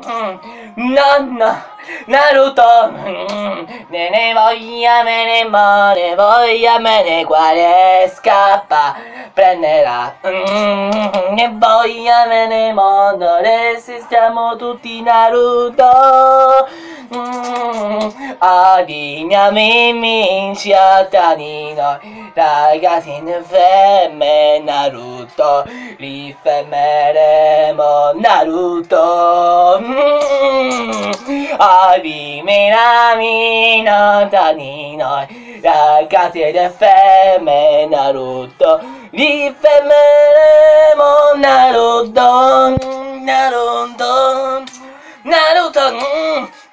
Nonno Naruto, ne voglia me ne muore, voglia me ne quale scappa, prenderà, ne voglia me ne muore, resistiamo tutti Naruto. Adiniami minci a tanino, ragazzi in femme Naruto, li fermeremo Naruto. Adiniami no tanino, ragazzi e femme Naruto, li fermeremo Naruto. Naruto, Naruto.